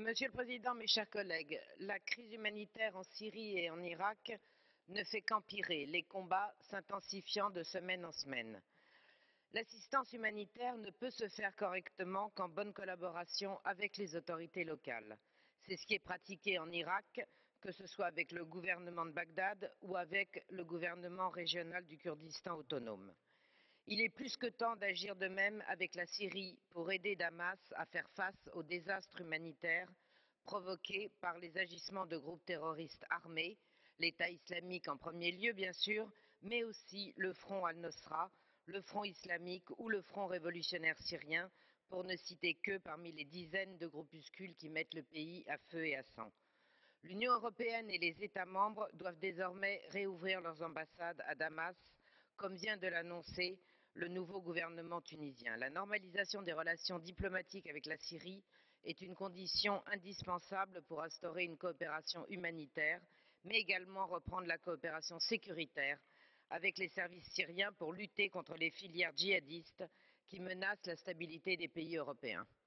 Monsieur le Président, mes chers collègues, la crise humanitaire en Syrie et en Irak ne fait qu'empirer, les combats s'intensifiant de semaine en semaine. L'assistance humanitaire ne peut se faire correctement qu'en bonne collaboration avec les autorités locales. C'est ce qui est pratiqué en Irak, que ce soit avec le gouvernement de Bagdad ou avec le gouvernement régional du Kurdistan autonome. Il est plus que temps d'agir de même avec la Syrie pour aider Damas à faire face au désastre humanitaire provoqué par les agissements de groupes terroristes armés, l'État islamique en premier lieu bien sûr, mais aussi le Front al-Nosra, le Front islamique ou le Front révolutionnaire syrien, pour ne citer que parmi les dizaines de groupuscules qui mettent le pays à feu et à sang. L'Union européenne et les États membres doivent désormais réouvrir leurs ambassades à Damas, comme vient de l'annoncer le nouveau gouvernement tunisien. La normalisation des relations diplomatiques avec la Syrie est une condition indispensable pour instaurer une coopération humanitaire, mais également reprendre la coopération sécuritaire avec les services syriens pour lutter contre les filières djihadistes qui menacent la stabilité des pays européens.